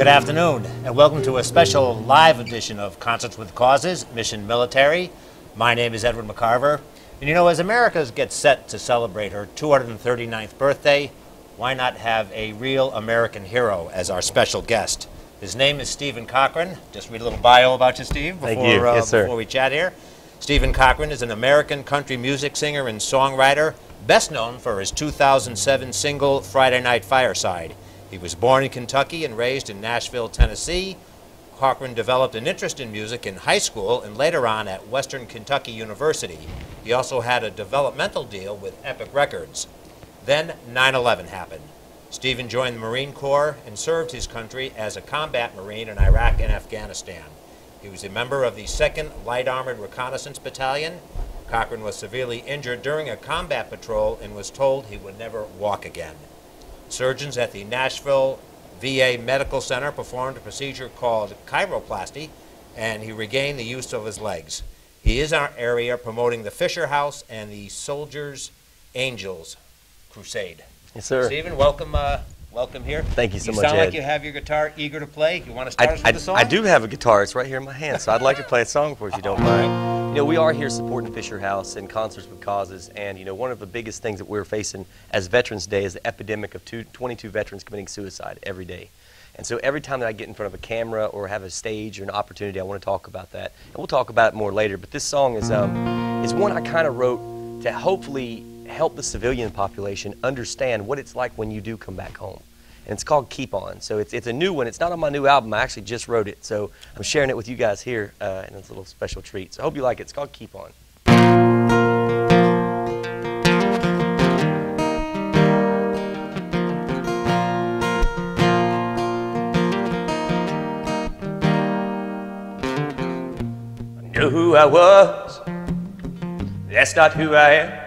Good afternoon, and welcome to a special live edition of Concerts with Causes, Mission Military. My name is Ed McCarver, and you know, as America gets set to celebrate her 239th birthday, why not have a real American hero as our special guest? His name is Stephen Cochran. Just read a little bio about you, Steve, before we chat here. Stephen Cochran is an American country music singer and songwriter, best known for his 2007 single, Friday Night Fireside. He was born in Kentucky and raised in Nashville, Tennessee. Cochran developed an interest in music in high school and later on at Western Kentucky University. He also had a developmental deal with Epic Records. Then 9/11 happened. Stephen joined the Marine Corps and served his country as a combat Marine in Iraq and Afghanistan. He was a member of the 2nd Light Armored Reconnaissance Battalion. Cochran was severely injured during a combat patrol and was told he would never walk again. Surgeons at the Nashville VA Medical Center performed a procedure called chiroplasty, and he regained the use of his legs. He is in our area promoting the Fisher House and the Soldiers Angels Crusade. Yes, sir. Stephen, welcome here. Thank you so much, You sound Ed. like you have your guitar eager to play. You want to start us with a song? I do have a guitar. It's right here in my hand, so I'd like to play a song for you if you don't mind. You know, we are here supporting Fisher House and Concerts with Causes, and you know, one of the biggest things that we're facing as Veterans Day is the epidemic of 22 veterans committing suicide every day. And so every time that I get in front of a camera or have a stage or an opportunity, I want to talk about that. And we'll talk about it more later, but this song is one I kind of wrote to hopefully help the civilian population understand what it's like when you do come back home. And it's called Keep On. So it's a new one. It's not on my new album. I actually just wrote it. So I'm sharing it with you guys here, and it's a little special treat. So I hope you like it. It's called Keep On. I know who I was. That's not who I am.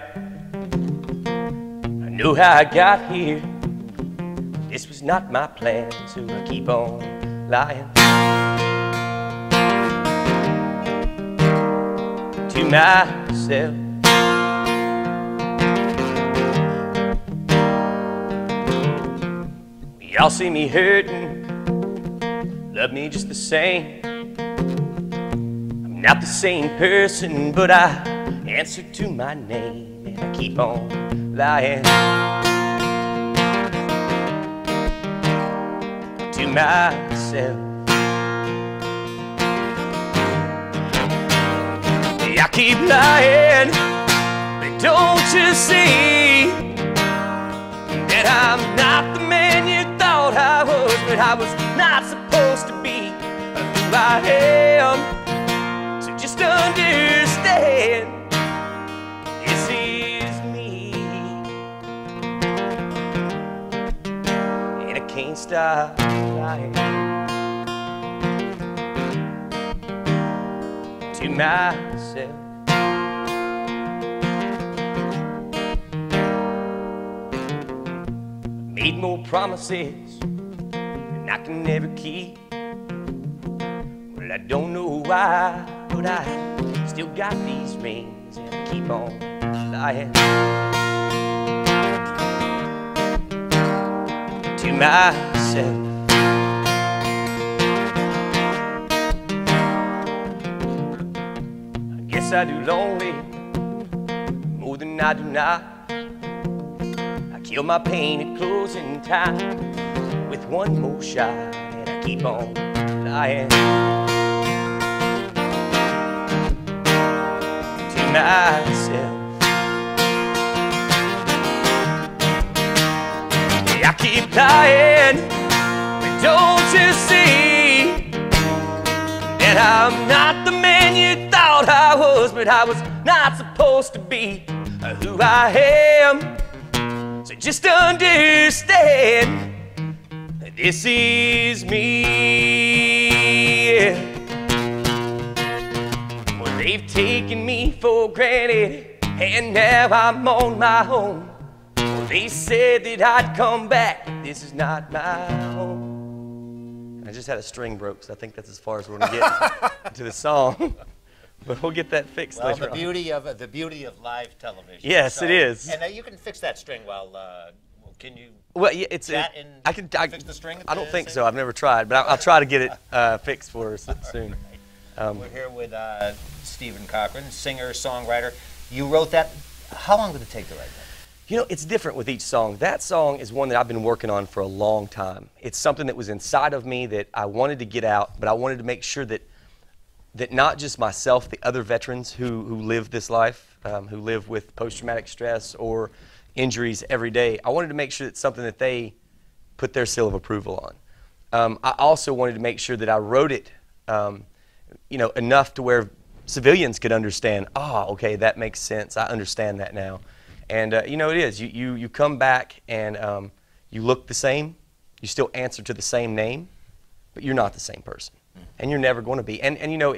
I know how I got here. This was not my plan, so I keep on lying to myself. Y'all see me hurting, love me just the same. I'm not the same person, but I answer to my name, and I keep on lying to myself. I keep lying, but don't you see that I'm not the man you thought I was, but I was not supposed to be who I am. So just understand, this is me, and I can't stop lying to myself. I made more promises than I can never keep. Well, I don't know why, but I still got these rings, and I keep on lying to myself. Yes, I do lonely more than I do not. I kill my pain at closing time with one more shot, and I keep on lying to myself. I keep lying, but don't you see that I'm not the man you thought I was, but I was not supposed to be who I am. So just understand, this is me. Well, they've taken me for granted, and now I'm on my own. Well, they said that I'd come back, but this is not my home. I just had a string broke, so I think that's as far as we're going to get to the song. But we'll get that fixed later on. The beauty of live television. Yes, it is. And you can fix that string while we'll Can you Well, yeah, it's chat and I can fix the string? I don't think so. I've never tried, but I'll try to get it fixed for us soon. We're here with Stephen Cochran, singer, songwriter. You wrote that. How long did it take to write that? You know, it's different with each song. That song is one that I've been working on for a long time. It's something that was inside of me that I wanted to get out, but I wanted to make sure that not just myself, the other veterans who live this life, who live with post-traumatic stress or injuries every day, I wanted to make sure it's something that they put their seal of approval on. I also wanted to make sure that I wrote it, you know, enough to where civilians could understand, okay, that makes sense. I understand that now. And, you know, it is. You come back and you look the same. You still answer to the same name, but you're not the same person. And you're never going to be. And you know,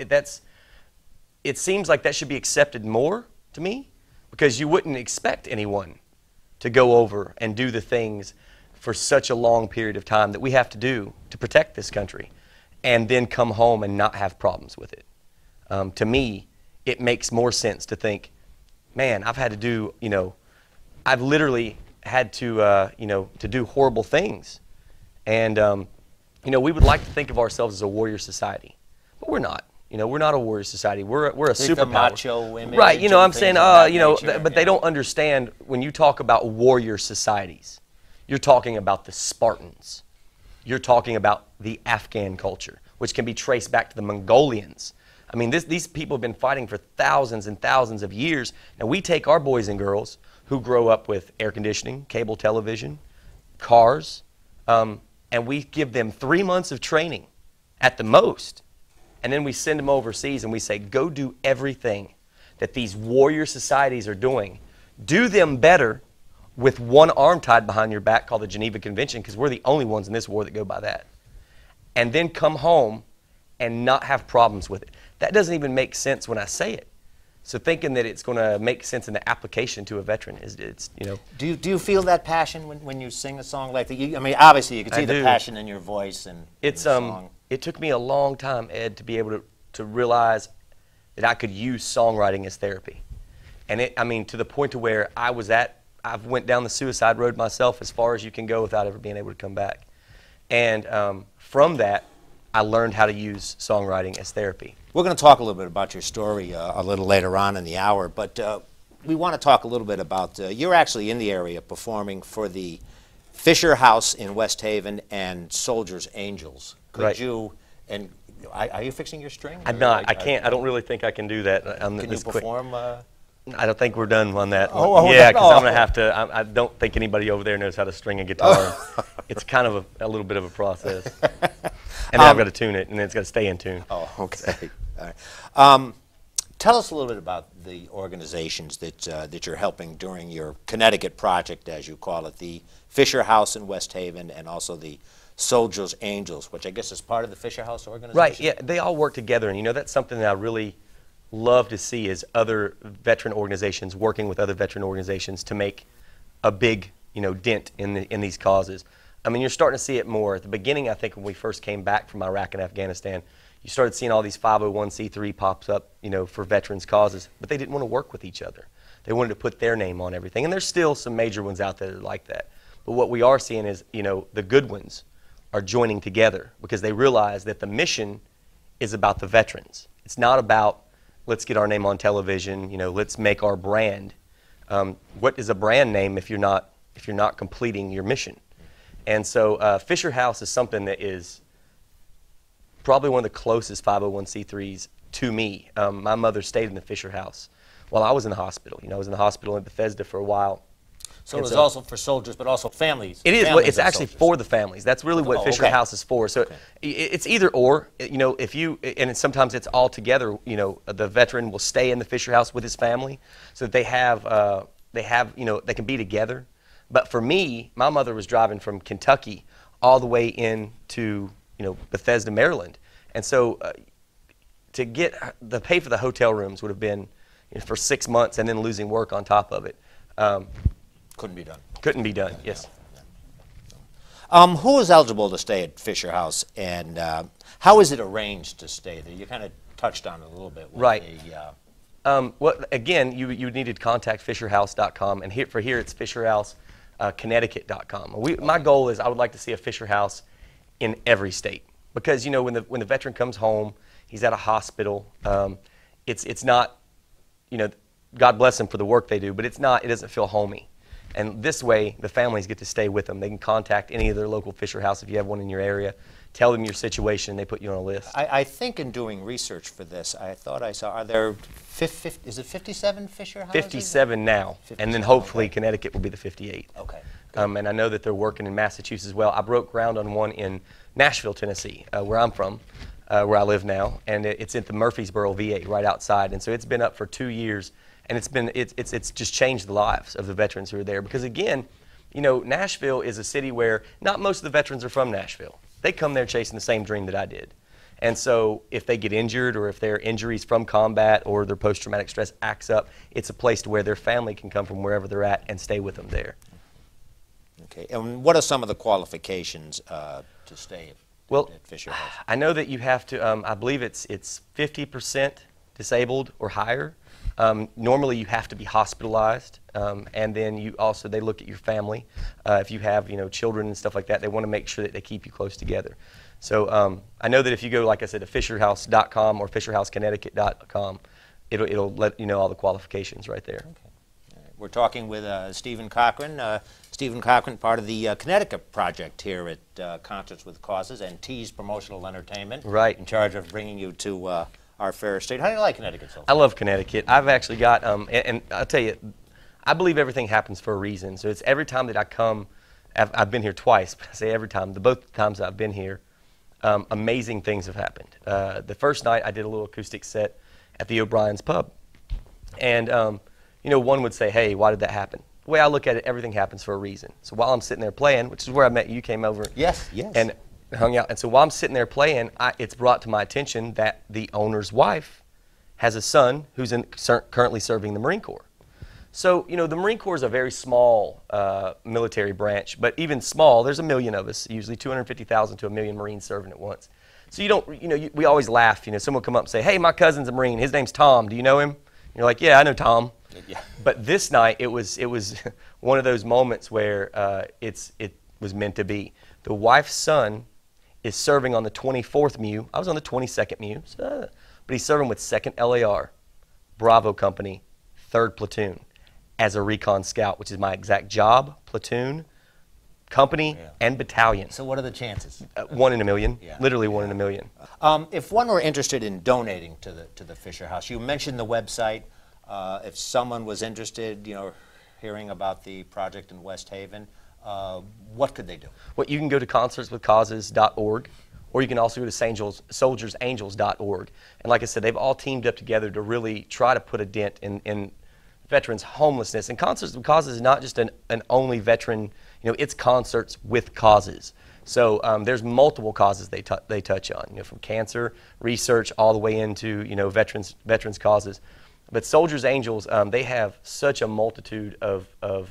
it seems like that should be accepted more to me, because you wouldn't expect anyone to go over and do the things for such a long period of time that we have to do to protect this country and then come home and not have problems with it. To me, it makes more sense to think, man, I've had to do, you know, I've literally had to, you know, to do horrible things. And, you know, we would like to think of ourselves as a warrior society, but we're not. You know, we're not a warrior society. We're a superpower. Macho image, right? You know, I'm saying, you know, nature, but they don't understand when you talk about warrior societies. You're talking about the Spartans. You're talking about the Afghan culture, which can be traced back to the Mongolians. I mean, these people have been fighting for thousands and thousands of years. And we take our boys and girls who grow up with air conditioning, cable television, cars, and we give them 3 months of training at the most. And then we send them overseas and we say, go do everything that these warrior societies are doing. Do them better with one arm tied behind your back, called the Geneva Convention, because we're the only ones in this war that go by that. And then come home and not have problems with it. That doesn't even make sense when I say it. So thinking that it's going to make sense in the application to a veteran it's, you know. Do you feel that passion when you sing a song like that? I mean, obviously you can see the passion in your voice and it's in the song. It took me a long time, Ed, to be able to realize that I could use songwriting as therapy. And I mean, to the point to where I went down the suicide road myself as far as you can go without ever being able to come back. And from that, I learned how to use songwriting as therapy. We're going to talk a little bit about your story a little later on in the hour, but we want to talk a little bit about, you're actually in the area performing for the Fisher House in West Haven and Soldiers Angels. Could you, and are you fixing your string? I'm not. I can't. I don't really think I can do that. Can you perform? I don't think we're done on that. Oh, yeah, because I'm going to have to, I don't think anybody over there knows how to string a guitar. It's kind of a little bit of a process. And then I've got to tune it, and then it's got to stay in tune. Oh, okay. All right. Tell us a little bit about the organizations that you're helping during your Connecticut project, as you call it, the Fisher House in West Haven and also the Soldiers Angels, which I guess is part of the Fisher House organization? Right, yeah, they all work together, and you know, that's something that I really love to see, is other veteran organizations working with other veteran organizations to make a big, you know, dent in these causes. I mean, you're starting to see it more. At the beginning, I think when we first came back from Iraq and Afghanistan, you started seeing all these 501c3 pops up, you know, for veterans causes, but they didn't want to work with each other. They wanted to put their name on everything, and there's still some major ones out there that are like that. But what we are seeing is, you know, the good ones are joining together because they realize that the mission is about the veterans. It's not about, let's get our name on television, you know, let's make our brand. What is a brand name if you're not completing your mission? And so Fisher House is something that is probably one of the closest 501c3s to me. My mother stayed in the Fisher House while I was in the hospital. You know, I was in the hospital in Bethesda for a while. So it was also for soldiers, but also families. It is. It's actually soldiers. for the families. That's really what Fisher House is for. So it's either or. You know, if you, and sometimes it's all together. You know, the veteran will stay in the Fisher House with his family, so that they have, you know, they can be together. But for me, my mother was driving from Kentucky all the way into, you know, Bethesda, Maryland, and so to get the pay for the hotel rooms would have been, you know, for 6 months, and then losing work on top of it. Couldn't be done. Couldn't be done. Yes. Who is eligible to stay at Fisher House, and how is it arranged to stay there? You kind of touched on it a little bit. With right. The, well, again, you needed to contact FisherHouse.com, and here it's Fisher House. Connecticut.com. My goal is I would like to see a Fisher House in every state, because when the veteran comes home, he's at a hospital. It's not, God bless them for the work they do, but it doesn't feel homey. And this way, the families get to stay with them. They can contact any of their local Fisher House if you have one in your area. Tell them your situation, they put you on a list. I think in doing research for this, I thought I saw, are there, is it 57 Fisher houses? 57 now, 57, and then hopefully okay. Connecticut will be the 58th. Okay. And I know that they're working in Massachusetts as well. I broke ground on one in Nashville, Tennessee, where I'm from, where I live now, and it's at the Murfreesboro VA right outside. And so it's been up for 2 years, and it's just changed the lives of the veterans who are there. Because again, Nashville is a city where not most of the veterans are from Nashville. They come there chasing the same dream that I did. And so if they get injured, or if their injuries from combat or their post-traumatic stress acts up, it's a place to where their family can come from wherever they're at and stay with them there. Okay. And what are some of the qualifications to stay at Fisher House? I know that you have to, I believe it's 50% disabled or higher. Normally you have to be hospitalized, and then they look at your family. If you have children and stuff like that, they want to make sure that they keep you close together. So I know that if you go, like I said, to fisherhouse.com or fisherhouseconnecticut.com, it'll let you know all the qualifications right there. Okay. All right. We're talking with Stephen Cochran. Stephen Cochran, part of the Connecticut project here at Concerts with Causes and T's Promotional Entertainment. Right. In charge of bringing you to our fair state. How do you like Connecticut so far? I love Connecticut. I've actually got, and I'll tell you, I believe everything happens for a reason. So it's every time that I come, I've been here twice, but I say every time, both times I've been here, amazing things have happened. The first night I did a little acoustic set at the O'Brien's Pub. And, one would say, hey, why did that happen? The way I look at it, everything happens for a reason. So while I'm sitting there playing, which is where I met you, came over. Yes. And hung out. And so while I'm sitting there playing, it's brought to my attention that the owner's wife has a son who's currently serving the Marine Corps. So, the Marine Corps is a very small military branch, but even small, there's a million of us, usually 250,000 to a million Marines serving at once. So we always laugh, someone will come up and say, hey, my cousin's a Marine, his name's Tom, do you know him? And you're like, yeah, I know Tom. Yeah. But this night, it was one of those moments where it was meant to be. The wife's son is serving on the 24th MU. I was on the 22nd MU, but he's serving with 2nd LAR, Bravo Company, 3rd Platoon, as a recon scout, which is my exact job, platoon, company, and battalion. So what are the chances? 1 in a million, literally 1 in a million. If one were interested in donating to the Fisher House, you mentioned the website. If someone was interested, hearing about the project in West Haven, what could they do? Well, you can go to concertswithcauses.org, or you can also go to soldiersangels.org. And like I said, they've all teamed up together to really try to put a dent in veterans' homelessness. And Concerts with Causes is not just an only veteran, it's Concerts with Causes. So there's multiple causes they touch on, from cancer, research, all the way into, veterans causes. But Soldiers Angels, they have such a multitude of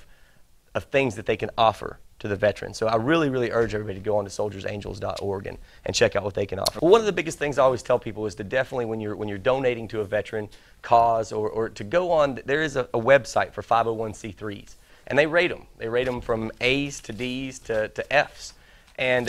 things that they can offer to the veterans. So I really, really urge everybody to go on to soldiersangels.org and check out what they can offer. Well, one of the biggest things I always tell people is to definitely, when you're donating to a veteran cause, or to go on, there is a website for 501c3s, and they rate them. They rate them from A's to D's to F's. And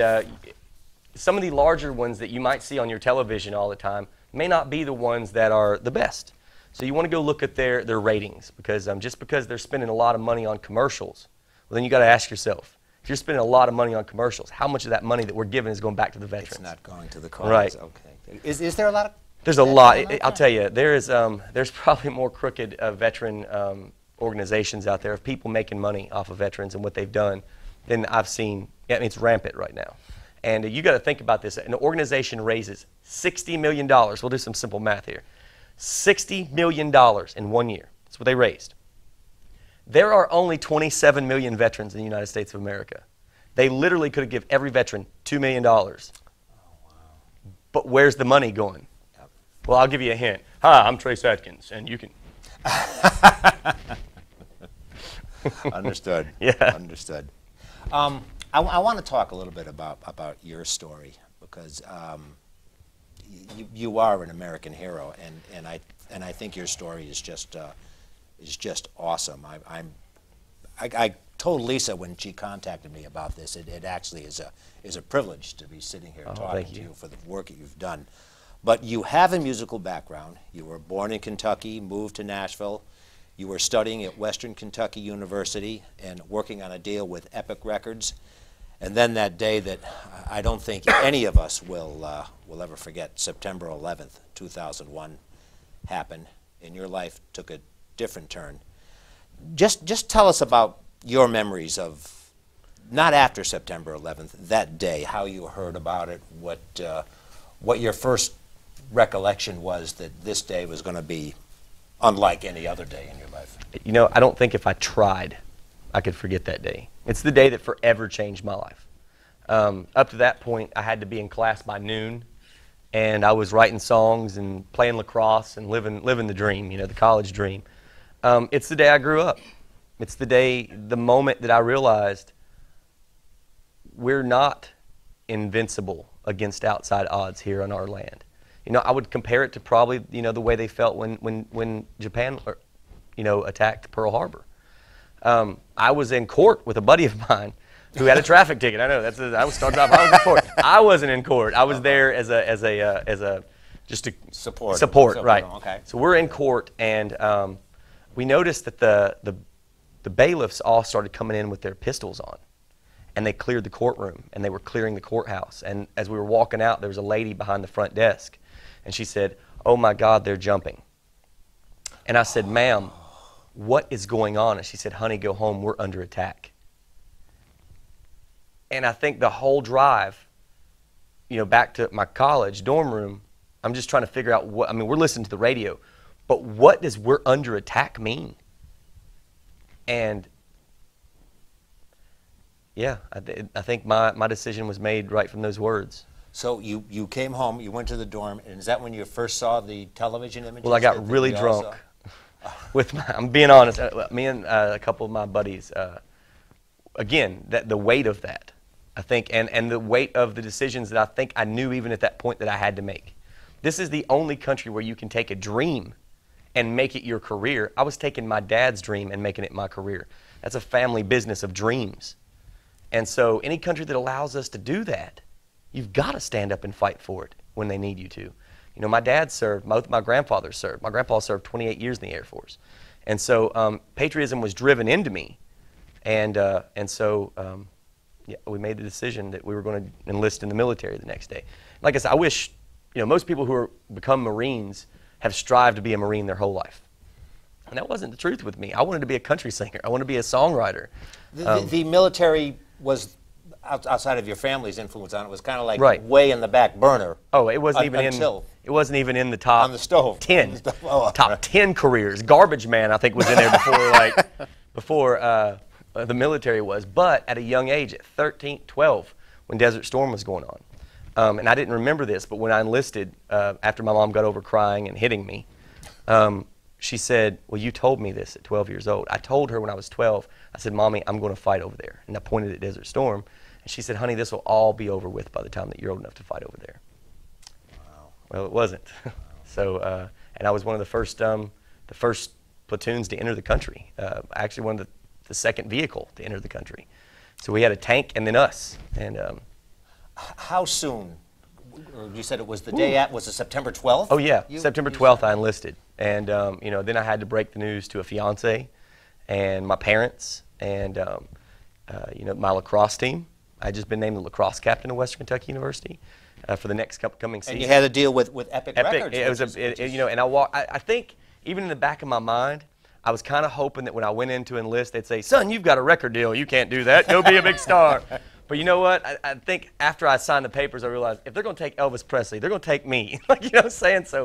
some of the larger ones that you might see on your television all the time may not be the ones that are the best. So you want to go look at their ratings, because just because they're spending a lot of money on commercials, well, then you got to ask yourself, if you're spending a lot of money on commercials, how much of that money that we're giving is going back to the veterans? It's not going to the cause. Right. Okay. Is there a lot of? There's a lot. I'll tell you, there's probably more crooked veteran organizations out there of people making money off of veterans and what they've done than I've seen. I mean, it's rampant right now. And you got to think about this. An organization raises $60 million. We'll do some simple math here. $60 million in 1 year. That's what they raised. There are only 27 million veterans in the United States of America. They literally could have given every veteran $2 million. Oh, wow. But where's the money going? Yep. Well, I'll give you a hint. Hi, I'm Trace Atkins, and you can... Understood. Yeah. Understood. I want to talk a little bit about your story, because you are an American hero, and I think your story is just awesome. I told Lisa when she contacted me about this, it actually is a privilege to be sitting here talking to you for the work that you've done. But you have a musical background. You were born in Kentucky, moved to Nashville. You were studying at Western Kentucky University and working on a deal with Epic Records. And then that day that I don't think any of us will ever forget, September 11th, 2001, happened, and your life took a different turn. Just tell us about your memories of, not after September 11th, that day, how you heard about it, what your first recollection was that this day was going to be unlike any other day in your life. You know, I don't think if I tried, I could forget that day. It's the day that forever changed my life. Up to that point, I had to be in class by noon, and I was writing songs and playing lacrosse and living the dream, you know, the college dream. It's the day I grew up. It's the moment that I realized we're not invincible against outside odds here on our land. You know, I would compare it to probably, you know, the way they felt when Japan, you know, attacked Pearl Harbor. I was in court with a buddy of mine who had a traffic ticket. I know I was starting off. I was in court. I wasn't in court. I was there as a just to support, right? Okay. So we're in court, and we noticed that the bailiffs all started coming in with their pistols on, and they cleared the courtroom, and they were clearing the courthouse. And as we were walking out, there was a lady behind the front desk, and she said, "Oh my God, they're jumping." And I said, "Ma'am, what is going on?" And she said, "Honey, go home. We're under attack." And I think the whole drive, you know, back to my college dorm room, I'm just trying to figure out what, I mean, we're listening to the radio, but what does "we're under attack" mean? And yeah, I think my decision was made right from those words. So you came home, you went to the dorm, and is that when you first saw the television images? Well, I got really drunk. I'm being honest, me and a couple of my buddies, again, the weight of that, I think, and the weight of the decisions that I think I knew even at that point that I had to make. This is the only country where you can take a dream and make it your career. I was taking my dad's dream and making it my career. That's a family business of dreams. And so any country that allows us to do that, you've got to stand up and fight for it when they need you to. You know, my dad served, both my grandfathers served. My grandpa served 28 years in the Air Force. And so patriotism was driven into me. And so yeah, we made the decision that we were going to enlist in the military the next day. Like I said, I wish, you know, most people who become Marines have strived to be a Marine their whole life. And that wasn't the truth with me. I wanted to be a country singer. I wanted to be a songwriter. The military was, outside of your family's influence on it, was kind of like right. way in the back burner. Oh, it wasn't even in the top on the stove. 10. Top 10 careers. Garbage Man, I think, was in there before the military was. But at a young age, at 13, 12, when Desert Storm was going on, and I didn't remember this, but when I enlisted, after my mom got over crying and hitting me, she said, "Well, you told me this at 12 years old." I told her when I was 12, I said, "Mommy, I'm going to fight over there." And I pointed at Desert Storm. And she said, "Honey, this will all be over with by the time that you're old enough to fight over there." Wow. Well, it wasn't. Wow. So, and I was one of the first platoons to enter the country. Actually, one of the second vehicle to enter the country. So we had a tank and then us. And how soon? You said it was the day was it September 12th? Oh yeah, September 12th I enlisted. And you know, then I had to break the news to a fiance and my parents and you know, my lacrosse team. I had just been named the lacrosse captain of Western Kentucky University for the next coming season. And you had to deal with Epic Records. It was you know, and I think even in the back of my mind, I was kind of hoping that when I went in to enlist, they'd say, "Son, you've got a record deal. You can't do that. Go be a big star." But you know what? I think after I signed the papers, I realized if they're going to take Elvis Presley, they're going to take me. Like, you know what I'm saying? So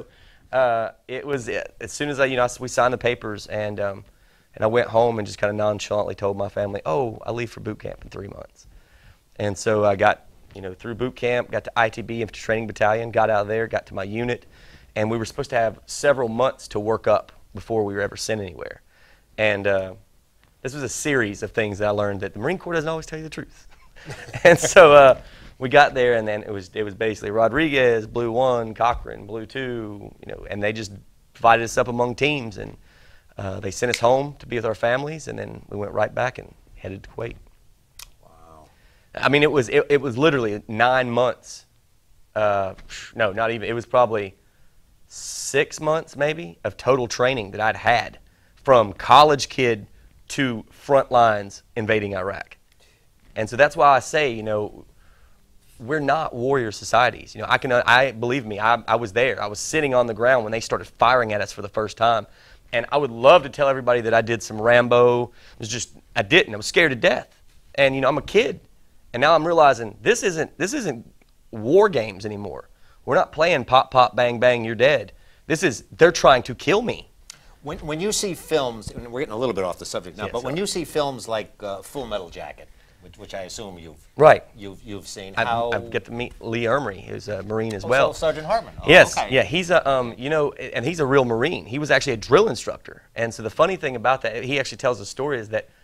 it was as soon as we signed the papers, and I went home and just kind of nonchalantly told my family, "Oh, I leave for boot camp in 3 months." And so I got, you know, through boot camp, got to ITB, Infantry Training Battalion, got out of there, got to my unit, and we were supposed to have several months to work up before we were ever sent anywhere. And this was a series of things that I learned that the Marine Corps doesn't always tell you the truth. And so we got there, and then it was basically Rodriguez, Blue 1, Cochran, Blue 2, you know, and they just divided us up among teams, and they sent us home to be with our families, and then we went right back and headed to Kuwait. Wow. I mean, it was literally 9 months. No, not even. It was probably 6 months maybe of total training that I'd had, from college kid to front lines invading Iraq. And so that's why I say, you know, we're not warrior societies. You know, believe me, I was there. I was sitting on the ground when they started firing at us for the first time. And I would love to tell everybody that I did some Rambo. I didn't. I was scared to death. And, you know, I'm a kid. And now I'm realizing this isn't war games anymore. We're not playing pop, pop, bang, bang, you're dead. They're trying to kill me. When you see films, and we're getting a little bit off the subject now, but when you see films like Full Metal Jacket, which I assume you've seen, I've got to meet Lee Ermey, who's a Marine as well. Sergeant Hartman. Oh, yes, okay. yeah, he's a you know, and he's a real Marine. He was actually a drill instructor, and so the funny thing about that, he actually tells the story, is that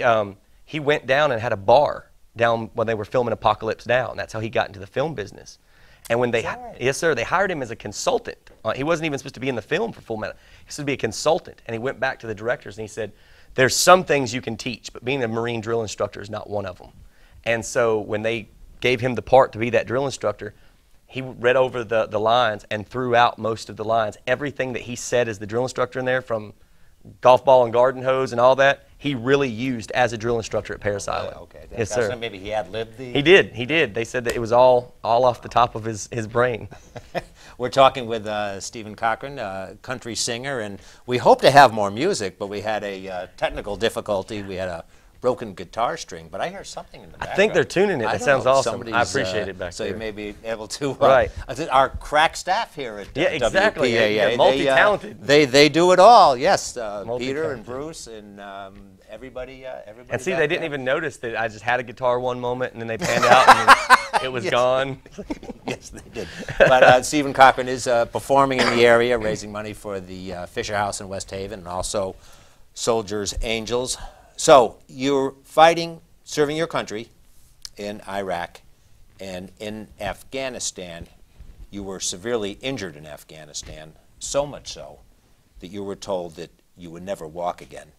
he went down and had a bar down when they were filming Apocalypse Now, and that's how he got into the film business. And when yes sir, they hired him as a consultant. He wasn't even supposed to be in the film for Full Metal. He was supposed to be a consultant, and he went back to the directors and he said, there's some things you can teach, but being a Marine drill instructor is not one of them. And so when they gave him the part to be that drill instructor, he read over the lines and threw out most of the lines. Everything that he said as the drill instructor in there, from golf ball and garden hose and all that, he really used as a drill instructor at Parris Island. Okay. Yes, sir. So maybe he ad-libbed the... He did. They said that it was all off the top of his brain. We're talking with Stephen Cochran, country singer, and we hope to have more music, but we had a technical difficulty. We had a broken guitar string, but I hear something in the background. I think they're tuning it. That sounds awesome. I appreciate it back there. So you may be able to... right. Our crack staff here at exactly. WPAA. Yeah, multi-talented. They do it all, yes. Peter and Bruce and everybody. And see, they didn't even notice that I just had a guitar one moment, and then they panned out, and it was gone. Yes, they did. But Stephen Cochran is performing in the area, raising money for the Fisher House in West Haven, and also Soldiers Angels. So you're fighting, serving your country in Iraq, and in Afghanistan, you were severely injured in Afghanistan, so much so that you were told that you would never walk again.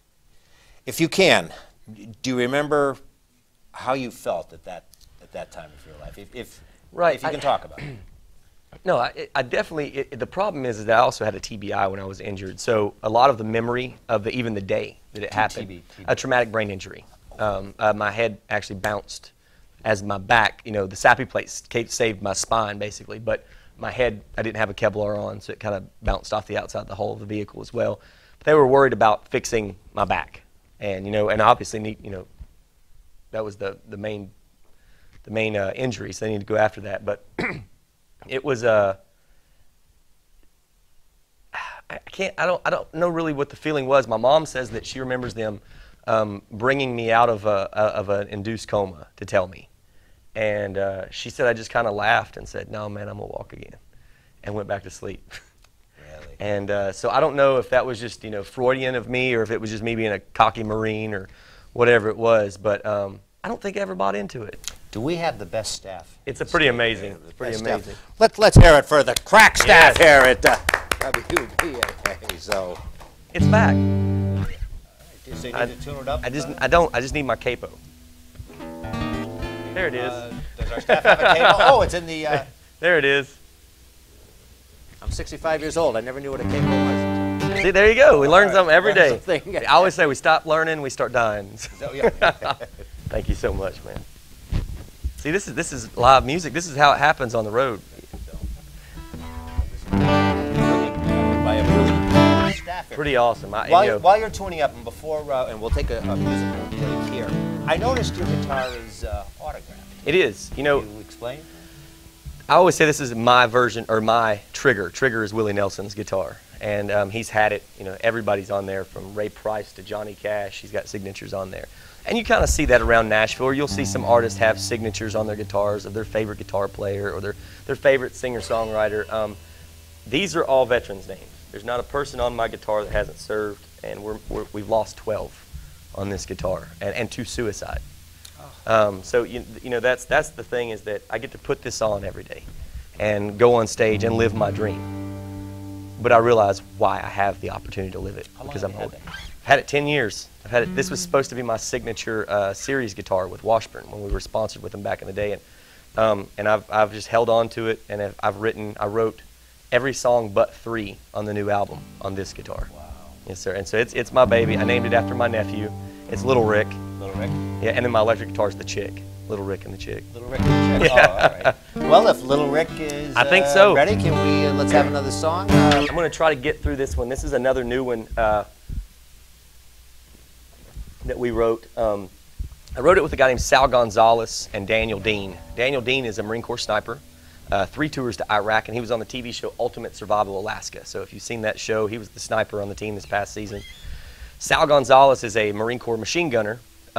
If you can, do you remember how you felt at that time of your life? If you can talk about it. No, I definitely, the problem is that I also had a TBI when I was injured. So a lot of the memory of even the day that it happened, a traumatic brain injury. My head actually bounced as my back, you know, the sappy plate saved my spine basically, but my head, I didn't have a Kevlar on, so it kind of bounced off the outside of the hull of the vehicle as well. But they were worried about fixing my back. And, you know, and obviously, you know, that was the main injury, so they needed to go after that. But it was I don't know really what the feeling was. My mom says that she remembers them bringing me out of an induced coma to tell me, and she said I just kind of laughed and said, "No, man, I'm gonna walk again," and went back to sleep. Really? And so I don't know if that was just, you know, Freudian of me, or if it was just me being a cocky Marine or whatever it was, but I don't think I ever bought into it. Do we have the best staff? It's pretty amazing. It's pretty amazing. Let's hear it for the crack staff here at WPAA. So it's back. So you need to tune it up. I just need my capo. There it is. Does our staff have a capo? Oh, it's in the. There it is. I'm 65 years old. I never knew what a capo was. See, there you go. We learn something every day. Something. I always say we stop learning, we start dying. So, yeah. Thank you so much, man. See, this is live music. This is how it happens on the road. By a brilliant staff here. Pretty awesome. While you're tuning up, and before, and we'll take a musical break here, I noticed your guitar is autographed. It is. You know. Can you explain? I always say this is my version, or my Trigger. Trigger is Willie Nelson's guitar, and he's had it. You know, everybody's on there, from Ray Price to Johnny Cash. He's got signatures on there. And you kind of see that around Nashville, or you'll see some artists have signatures on their guitars of their favorite guitar player or their favorite singer-songwriter. These are all veterans' names. There's not a person on my guitar that hasn't served, and we've lost 12 on this guitar, and 2 suicide. So you know that's the thing, is that I get to put this on every day and go on stage and live my dream. But I realize why I have the opportunity to live it, because I'm old. I've had it 10 years. I've had it. This was supposed to be my signature series guitar with Washburn when we were sponsored with them back in the day, and I've just held on to it, and I wrote every song but 3 on the new album on this guitar. Wow. Yes, sir. And so it's my baby. I named it after my nephew. It's Little Rick. Little Rick? Yeah, and then my electric guitar is the Chick. Little Rick and the Chick. Little Rick and the Chick. Yeah. Oh, all right. Well, if Little Rick is I think so. ready, can we let's have another song? I'm going to try to get through this one. This is another new one that we wrote. I wrote it with a guy named Sal Gonzalez and Daniel Dean. Daniel Dean is a Marine Corps sniper. 3 tours to Iraq, and he was on the TV show Ultimate Survival Alaska. So if you've seen that show, he was the sniper on the team this past season. Sal Gonzalez is a Marine Corps machine gunner.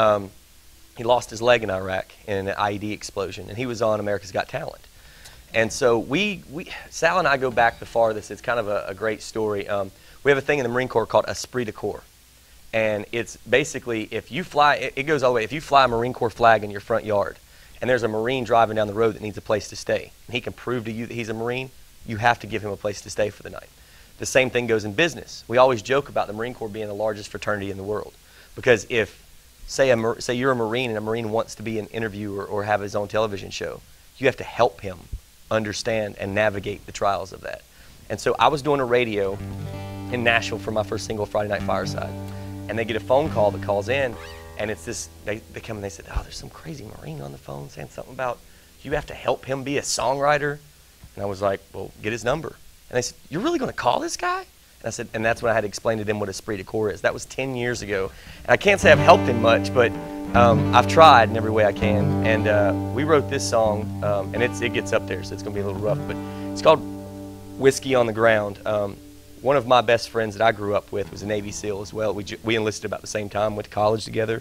He lost his leg in Iraq in an IED explosion, and he was on America's Got Talent. And so Sal and I go back the farthest. It's kind of a great story. We have a thing in the Marine Corps called esprit de corps. And it's basically, if you fly, it goes all the way, if you fly a Marine Corps flag in your front yard, and there's a Marine driving down the road that needs a place to stay, and he can prove to you that he's a Marine, you have to give him a place to stay for the night. The same thing goes in business. We always joke about the Marine Corps being the largest fraternity in the world, because if, say you're a Marine and a Marine wants to be an interviewer or have his own television show, you have to help him understand and navigate the trials of that. And so I was doing a radio in Nashville for my first single, Friday Night Fireside, and they get a phone call that calls in, and it's this, they come and they said, oh, there's some crazy Marine on the phone saying something about you have to help him be a songwriter. And I was like, well, get his number. And they said, you're really going to call this guy? And I said, and that's when I had to explain to them what esprit de corps is. That was 10 years ago. And I can't say I've helped him much, but I've tried in every way I can. And we wrote this song, and it gets up there, so it's going to be a little rough, but it's called Whiskey on the Ground. One of my best friends that I grew up with was a Navy SEAL as well. We enlisted about the same time, went to college together.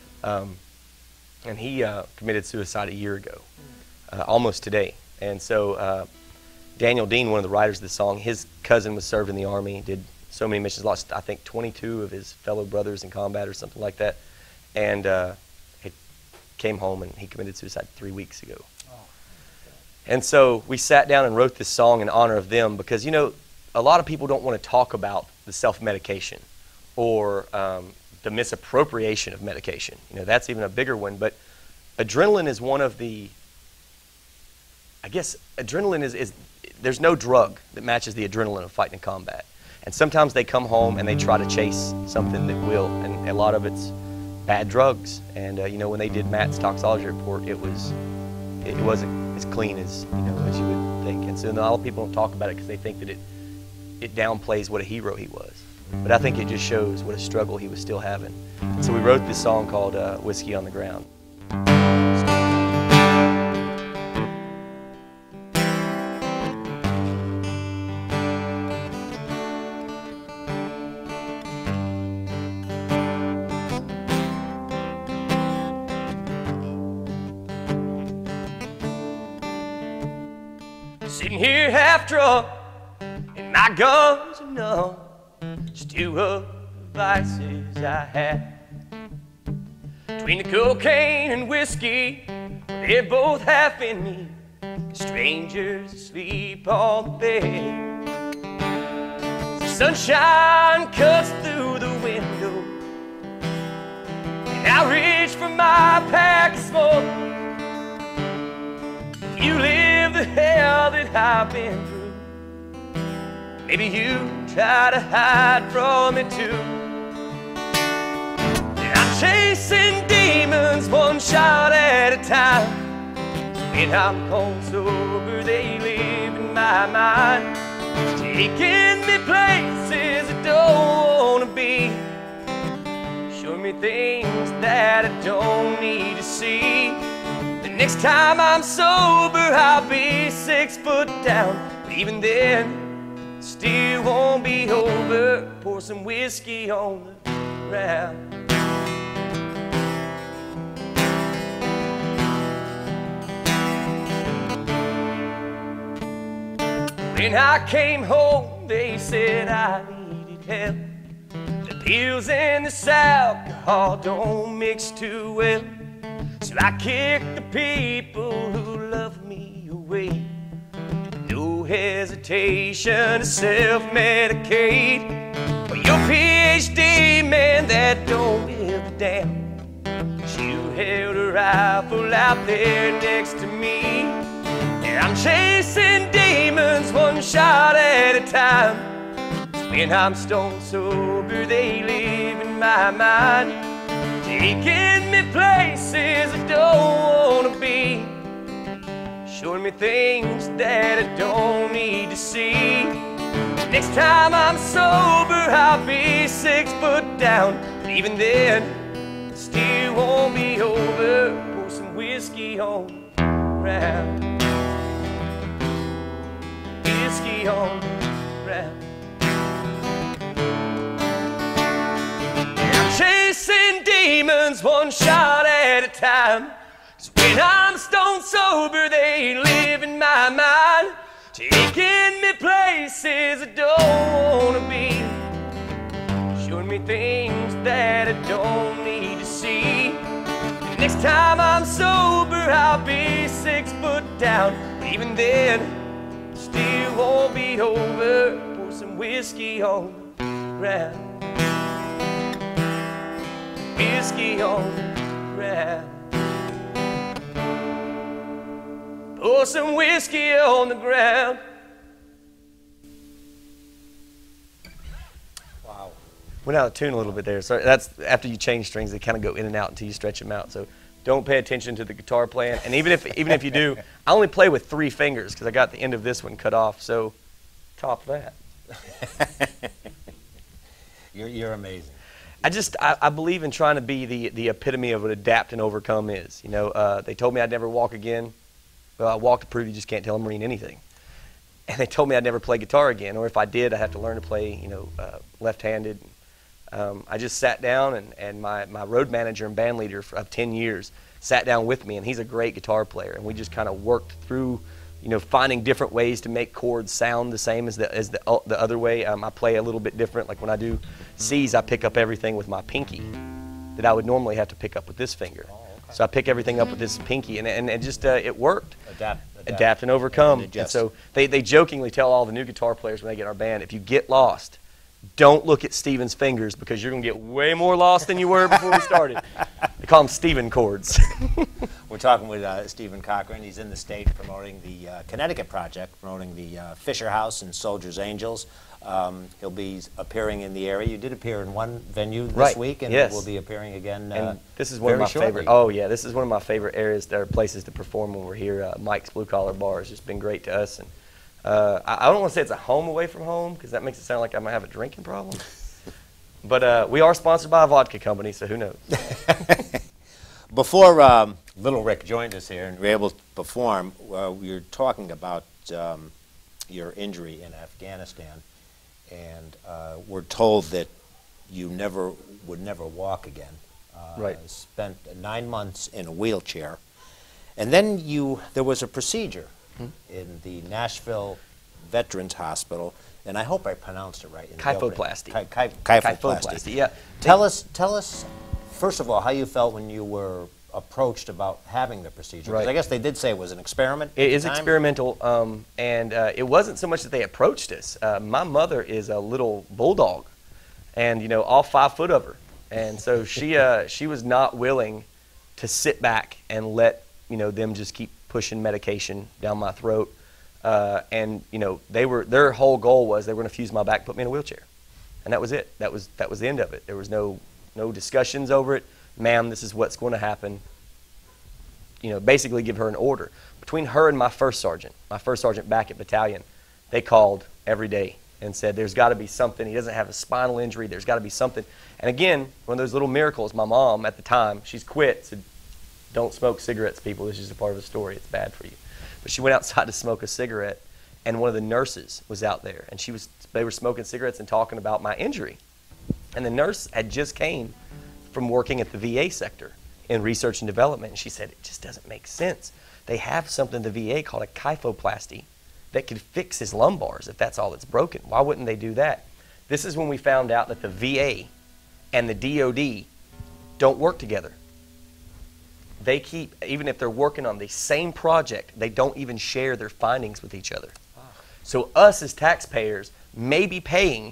And he committed suicide a year ago, almost today. And so Daniel Dean, one of the writers of the song, his cousin was served in the Army, did so many missions, lost I think 22 of his fellow brothers in combat or something like that. And he came home and he committed suicide 3 weeks ago. Oh. And so we sat down and wrote this song in honor of them because, you know, a lot of people don't want to talk about the self-medication or the misappropriation of medication. You know, that's even a bigger one. But adrenaline is one of the, I guess, adrenaline is there's no drug that matches the adrenaline of fighting in combat. And sometimes they come home and they try to chase something that will, and a lot of it's bad drugs. And you know, when they did Matt's toxicology report, it wasn't as clean as as you would think. And so a lot of people don't talk about it because they think that it downplays what a hero he was. But I think it just shows what a struggle he was still having. So we wrote this song called Whiskey on the Ground. Sitting here half drunk, and my guns are numb. Just 2 of the vices I had. Between the cocaine and whiskey, they're both half in me. Strangers asleep on the bed. The sunshine cuts through the window, and I reach for my pack of smoke. You live the hell that I've been through. Maybe you try to hide from it too. And I'm chasing demons 1 shot at a time. When I'm cold sober, they live in my mind, taking me places I don't wanna be, showing me things that I don't need to see. The next time I'm sober, I'll be 6 foot down. But even then, still won't be over. Pour some whiskey on the ground. When I came home, they said I needed help. The pills and this alcohol don't mix too well. So I kicked the people who love me away. No hesitation to self-medicate. Well, your PhD man that don't give a damn. You held a rifle out there next to me. Yeah, I'm chasing demons one shot at a time. When I'm stone sober, they live in my mind, taking me places I don't wanna be, showing me things that I don't need to see. Next time I'm sober, I'll be 6 foot down. But even then, it still won't be over. Pour some whiskey on the ground. Whiskey on the ground. I'm chasing demons one shot at a time. 'Cause when I'm stone sober, they live in my mind, taking me places I don't wanna be, showing me things that I don't need to see. Next time I'm sober, I'll be 6 foot down. But even then, still won't be over. Pour some whiskey on the ground. Whiskey on the ground. Pour some whiskey on the ground. Wow. Went out of tune a little bit there. So that's after you change strings, they kind of go in and out until you stretch them out. So don't pay attention to the guitar playing. And even if you do, I only play with 3 fingers because I got the end of this one cut off. So top that. You're amazing. I believe in trying to be the epitome of what adapt and overcome is. You know, they told me I'd never walk again. Well, I walked to prove you just can't tell a Marine anything. And they told me I'd never play guitar again, or if I did, I'd have to learn to play, you know, left-handed. I just sat down, and my road manager and band leader of 10 years sat down with me, and he's a great guitar player, and we just kind of worked through, you know, finding different ways to make chords sound the same as the other way. I play a little bit different. Like when I do C's, I pick up everything with my pinky that I would normally have to pick up with this finger. Okay. So I pick everything up with this pinky, and it just it worked. Adapt and overcome. And so they jokingly tell all the new guitar players when they get in our band, if you get lost, don't look at Stephen's fingers because you're going to get way more lost than you were before we started. They call them Stephen chords. We're talking with Stephen Cochran. He's in the state promoting the Connecticut project, promoting the Fisher House and Soldiers Angels. He'll be appearing in the area. You did appear in one venue this week, and yes. We'll be appearing again and this is one of my favorite. Oh yeah, this is one of my favorite areas. There are places to perform when we're here. Mike's Blue Collar Bar has just been great to us, and I don't want to say it's a home away from home because that makes it sound like I might have a drinking problem. But we are sponsored by a vodka company, so who knows? Before Little Rick joined us here and we were able to perform, we were talking about your injury in Afghanistan, and we're told that you would never walk again. Right. Spent 9 months in a wheelchair, and then there was a procedure in the Nashville Veterans Hospital, and I hope I pronounced it right. Kyphoplasty. Kyphoplasty. Yeah. Tell us, first of all, how you felt when you were approached about having the procedure. Because I guess they did say it was an experiment. It is experimental, and it wasn't so much that they approached us. My mother is a little bulldog, and you know, all 5 foot of her, and so she was not willing to sit back and let them just keep pushing medication down my throat. And you know, their whole goal was they were going to fuse my back, put me in a wheelchair, and that was it. That was the end of it. There was no discussions over it. Ma'am, this is what's going to happen. You know, basically give her an order. Between her and my first sergeant back at battalion, they called every day and said, there's got to be something. He doesn't have a spinal injury. There's got to be something. And again, one of those little miracles, my mom at the time, she's quit, said, don't smoke cigarettes, people. This is just a part of the story. It's bad for you. But she went outside to smoke a cigarette, and one of the nurses was out there, and they were smoking cigarettes and talking about my injury. And the nurse had just came from working at the VA sector in research and development, and she said, it just doesn't make sense. They have something in the VA called a kyphoplasty that could fix his lumbars if that's all that's broken. Why wouldn't they do that? This is when we found out that the VA and the DOD don't work together. They keep, even if they're working on the same project, they don't even share their findings with each other. So us as taxpayers may be paying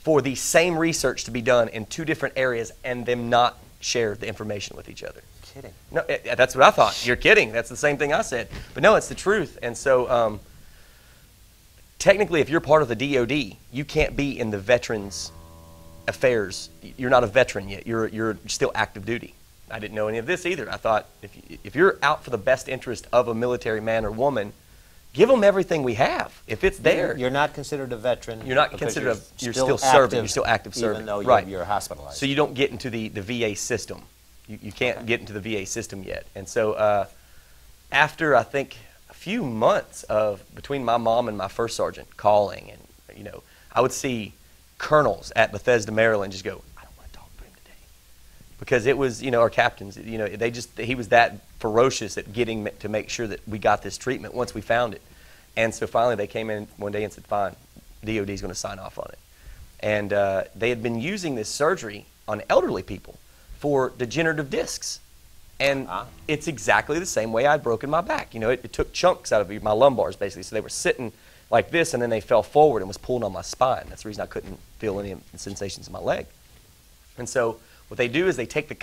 for the same research to be done in 2 different areas and them not share the information with each other. Kidding. No, that's what I thought. You're kidding. That's the same thing I said. But no, it's the truth. And so technically, if you're part of the DOD, you can't be in the Veterans Affairs. You're not a veteran yet. You're still active duty. I didn't know any of this either. I thought if you're out for the best interest of a military man or woman, give them everything we have. If it's there. You're not considered a veteran. You're not considered you're still serving. You're still active serving. Even though you're hospitalized. So you don't get into the VA system. You can't get into the VA system yet. And so after, I think, a few months of between my mom and my first sergeant calling, and I would see colonels at Bethesda, Maryland just go, I don't want to talk to him today. Because it was, our captains, he was that ferocious at getting to make sure that we got this treatment once we found it. And so finally they came in one day and said, fine, DOD's going to sign off on it. And they had been using this surgery on elderly people for degenerative discs. And it's exactly the same way I'd broken my back. It took chunks out of my lumbars, basically. So they were sitting like this, and then they fell forward and was pulling on my spine. That's the reason I couldn't feel any sensations in my leg. And so what they do is they take the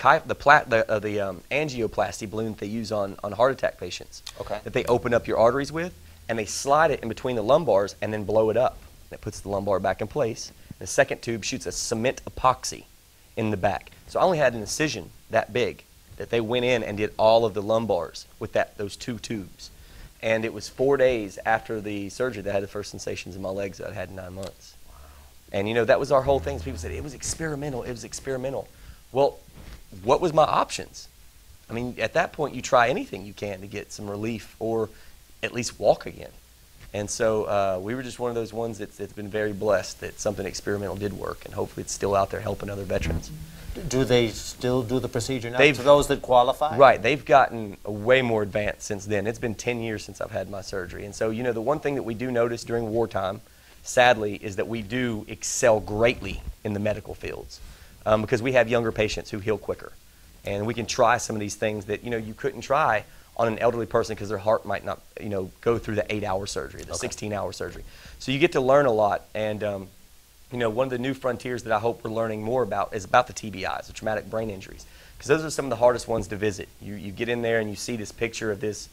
angioplasty balloon that they use on heart attack patients, that they open up your arteries with, and they slide it in between the lumbars and then blow it up. And it puts the lumbar back in place. The second tube shoots a cement epoxy in the back. So I only had an incision that big that they went in and did all of the lumbars with those 2 tubes. And it was 4 days after the surgery that I had the first sensations in my legs that I had in 9 months. Wow. And that was our whole thing. People said, it was experimental, it was experimental. Well, what was my options? I mean, at that point, you try anything you can to get some relief or at least walk again. And so we were just one of those ones that's been very blessed that something experimental did work, and hopefully it's still out there helping other veterans. Do they still do the procedure now to those that qualify? Right. They've gotten way more advanced since then. It's been 10 years since I've had my surgery. And so, the one thing that we do notice during wartime, sadly, is that we do excel greatly in the medical fields because we have younger patients who heal quicker. And we can try some of these things that, you couldn't try on an elderly person because their heart might not, go through the 8-hour surgery, the 16-hour surgery. So you get to learn a lot. And, one of the new frontiers that I hope we're learning more about is about the TBIs, the traumatic brain injuries, because those are some of the hardest ones to visit. You get in there and you see this picture of this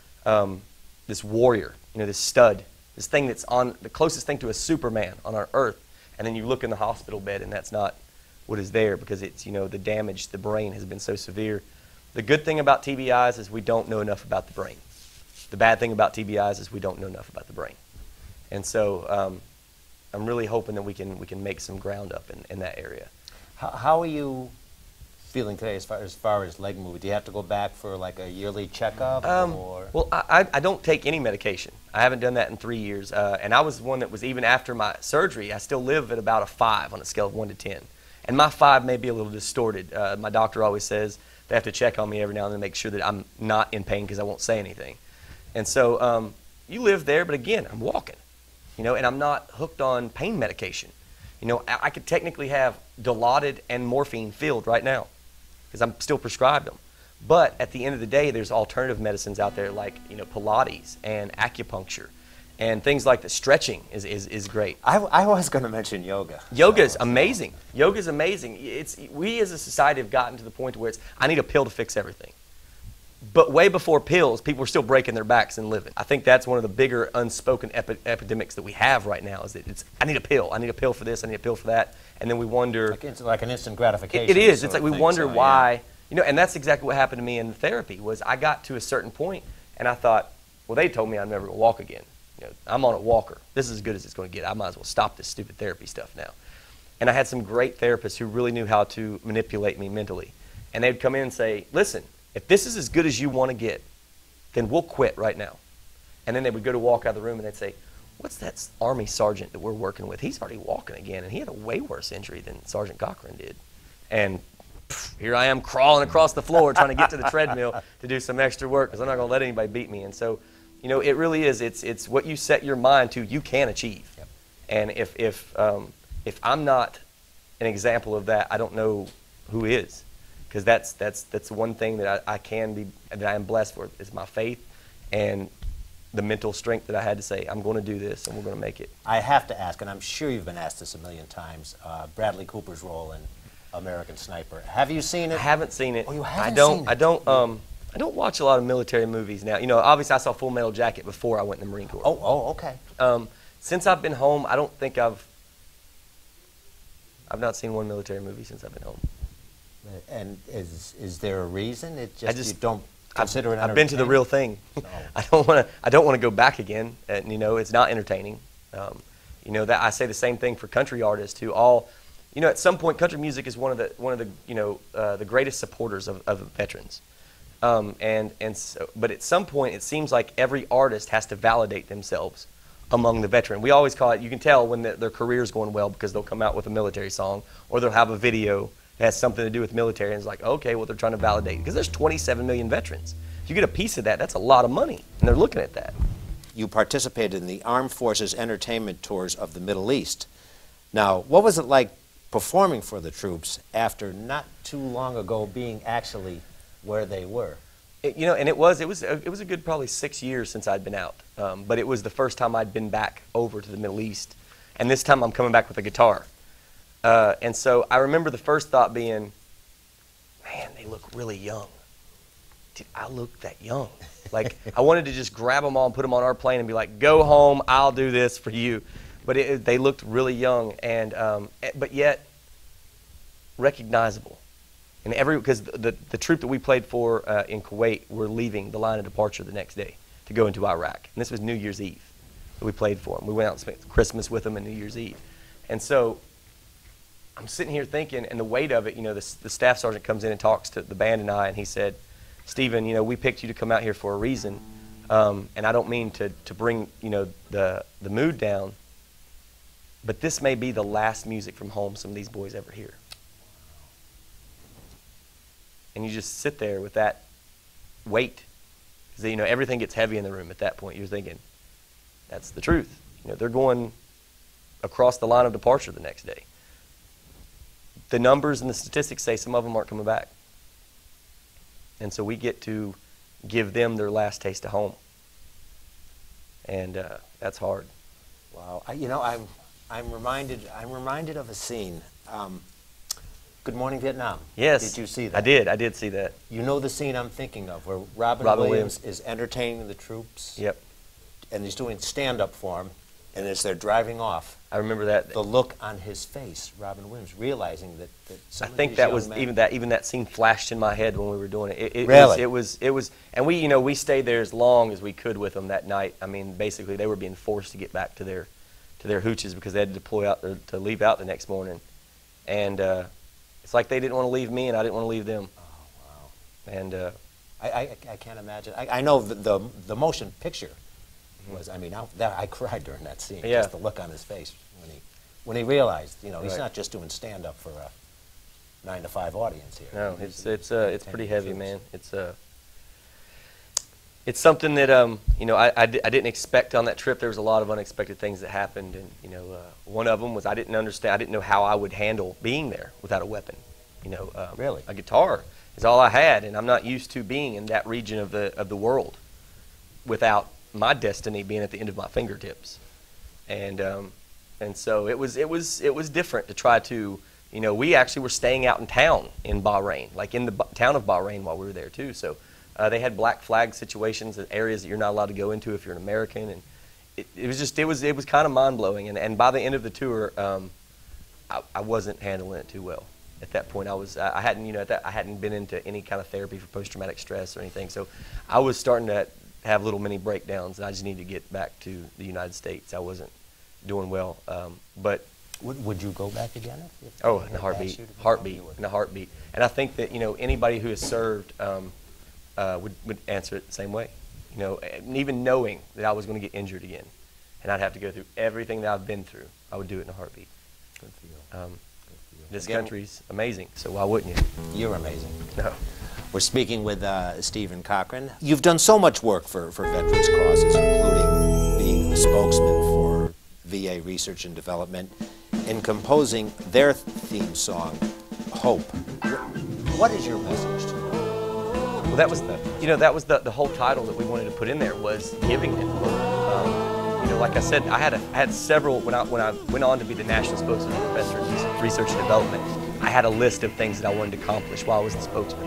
warrior, this stud, this thing that's on the closest thing to a Superman on our earth, and then you look in the hospital bed and that's not what is there because it's, the damage to the brain has been so severe. The good thing about TBIs is we don't know enough about the brain. The bad thing about TBIs is we don't know enough about the brain. And so I'm really hoping that we can make some ground up in that area. How are you feeling today as far as leg movement? Do you have to go back for like a yearly checkup? Or? Well, I don't take any medication. I haven't done that in 3 years. And I was one that was, even after my surgery, I still live at about a 5 on a scale of 1 to 10. And my 5 may be a little distorted. My doctor always says they have to check on me every now and then to make sure that I'm not in pain because I won't say anything. And so you live there, but again, I'm walking. And I'm not hooked on pain medication. I could technically have Dilaudid and morphine filled right now because I'm still prescribed them. But at the end of the day, there's alternative medicines out there like, Pilates and acupuncture and things like that. Stretching is great. I was going to mention yoga. Yoga's amazing. Yoga's amazing. We as a society have gotten to the point where I need a pill to fix everything. But way before pills, people were still breaking their backs and living. I think that's one of the bigger unspoken epidemics that we have right now is that I need a pill. I need a pill for this. I need a pill for that. And then we wonder. Like an instant gratification. It is. It's like we wonder why. Yeah. And that's exactly what happened to me in therapy was I got to a certain point and I thought, well, they told me I'm never going to walk again. I'm on a walker. This is as good as it's going to get. I might as well stop this stupid therapy stuff now. And I had some great therapists who really knew how to manipulate me mentally. And they'd come in and say, listen, if this is as good as you want to get, then we'll quit right now. And then they would go to walk out of the room and they'd say, what's that Army sergeant that we're working with? He's already walking again, and he had a way worse injury than Sergeant Cochran did. And here I am crawling across the floor trying to get to the treadmill to do some extra work because I'm not going to let anybody beat me. And so, it really is. It's what you set your mind to, you can achieve. Yep. And if I'm not an example of that, I don't know who is. Because that's one thing that I can be, that I am blessed for, is my faith. And the mental strength that I had to say, I'm going to do this and we're going to make it. I have to ask, and I'm sure you've been asked this a million times, Bradley Cooper's role in American Sniper. Have you seen it? I haven't seen it. Oh, you haven't seen it? I don't watch a lot of military movies now. You know, obviously I saw Full Metal Jacket before I went in the Marine Corps. Oh, okay. Since I've been home, I don't think I've not seen one military movie since I've been home. And is there a reason? It just, you don't consider it I've been to the real thing. No. I don't want to go back again. And you know, it's not entertaining. You know, that I say the same thing for country artists who all, you know, at some point country music is one of the you know, the greatest supporters of veterans. But at some point it seems like every artist has to validate themselves among the veteran. We always call it, you can tell when their career's going well because they'll come out with a military song or they'll have a video that has something to do with military, and it's like, okay, well, they're trying to validate, because there's 27 million veterans. If you get a piece of that, that's a lot of money, and they're looking at that. You participated in the Armed Forces entertainment tours of the Middle East. Now, what was it like performing for the troops after not too long ago being actually where they were? You know, and it was a good probably 6 years since I'd been out, but it was the first time I'd been back over to the Middle East, and this time I'm coming back with a guitar. And so I remember the first thought being, man, they look really young. Dude, I look that young. Like, I wanted to just grab them all and put them on our plane and be like, go home, I'll do this for you. But they looked really young, and but yet recognizable. And because the troop that we played for in Kuwait were leaving the line of departure the next day to go into Iraq. And this was New Year's Eve that we played for them. We went out and spent Christmas with them and New Year's Eve. And so I'm sitting here thinking, and the weight of it, you know, the staff sergeant comes in and talks to the band and I, and he said, Stephen, you know, we picked you to come out here for a reason, and I don't mean to bring, you know, the mood down, but this may be the last music from home some of these boys ever hear. And you just sit there with that weight, because, you know, everything gets heavy in the room at that point. You're thinking, that's the truth. You know, they're going across the line of departure the next day. The numbers and the statistics say some of them aren't coming back. And so we get to give them their last taste of home. And that's hard. Wow. You know, I'm reminded of a scene. Good Morning Vietnam. Yes. Did you see that? I did see that. You know the scene I'm thinking of, where Robin Williams is entertaining the troops. Yep. And he's doing stand-up for them, and as they're driving off, I remember that. The look on his face, Robin Williams, realizing that some of these that young was men, even that scene flashed in my head when we were doing it. Really? It was, and we, you know, we stayed there as long as we could with them that night. I mean, basically they were being forced to get back to their hooches because they had to deploy out to leave out the next morning, and it's like they didn't want to leave me and I didn't want to leave them. Oh wow! And I can't imagine. I know the motion picture was. I mean, I cried during that scene. Yeah. Just the look on his face when he realized, you know, he's Right. not just doing stand up for a 9-to-5 audience here. No, it's pretty heavy, man. It's something that you know, I didn't expect on that trip. There was a lot of unexpected things that happened, and you know, one of them was I didn't know how I would handle being there without a weapon. You know, Really? a guitar is all I had, and I'm not used to being in that region of the world without my destiny being at the end of my fingertips, and so it was different to try to, you know, we actually were staying out in town in Bahrain, like in the town of Bahrain while we were there too. So they had black flag situations in areas that you're not allowed to go into if you're an American, and it was kind of mind blowing. And by the end of the tour, I wasn't handling it too well. At that point, I hadn't been into any kind of therapy for post traumatic stress or anything. So I was starting to have little mini breakdowns, and I just needed to get back to the United States. I wasn't doing well, but Would you go back again? If oh, they in a had heartbeat, asked you to go? heartbeat, You would. in a heartbeat. And I think that, you know, anybody who has served would answer it the same way. You know, and even knowing that I was going to get injured again, and I'd have to go through everything that I've been through, I would do it in a heartbeat. Good for you. Good for you. This Again, country's amazing, so why wouldn't you? You're amazing. No. We're speaking with Stephen Cochran. You've done so much work for veterans' causes, including being the spokesman for VA Research and Development and composing their theme song, Hope. What is your message to them? Well, that was the whole title that we wanted to put in there was giving it. Like I said, I had several when I went on to be the national spokesman for Veterans Research and Development. I had a list of things that I wanted to accomplish while I was the spokesman.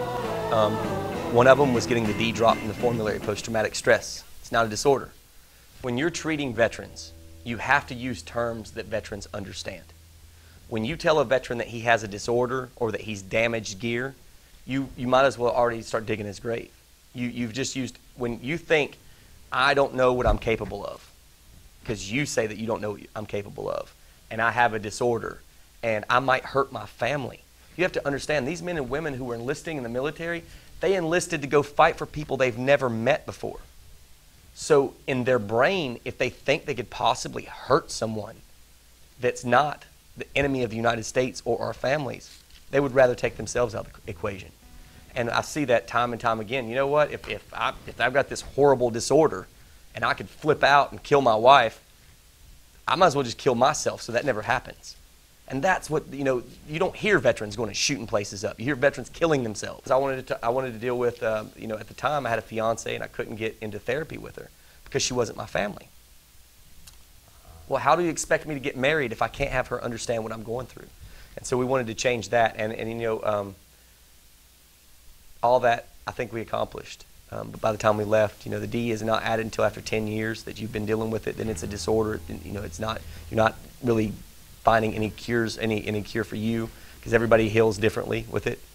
One of them was getting the D dropped from the formulary, post-traumatic stress. It's not a disorder. When you're treating veterans, you have to use terms that veterans understand. When you tell a veteran that he has a disorder or that he's damaged gear, you might as well already start digging his grave. You've just used, when you think, I don't know what I'm capable of, because you say that you don't know what I'm capable of, and I have a disorder, and I might hurt my family. You have to understand, these men and women who are enlisting in the military, they enlisted to go fight for people they've never met before. So in their brain, if they think they could possibly hurt someone that's not the enemy of the United States or our families, they would rather take themselves out of the equation. And I see that time and time again. You know what? If I've got this horrible disorder and I could flip out and kill my wife, I might as well just kill myself so that never happens. And that's what, you don't hear veterans going and shooting places up. You hear veterans killing themselves. I wanted to deal with, at the time I had a fiance and I couldn't get into therapy with her because she wasn't my family. Well, how do you expect me to get married if I can't have her understand what I'm going through? And so we wanted to change that, and all that I think we accomplished. But by the time we left, the D is not added until after 10 years that you've been dealing with it. Then it's a disorder. It's not. You're not really finding any cures, any cure for you, because everybody heals differently with it.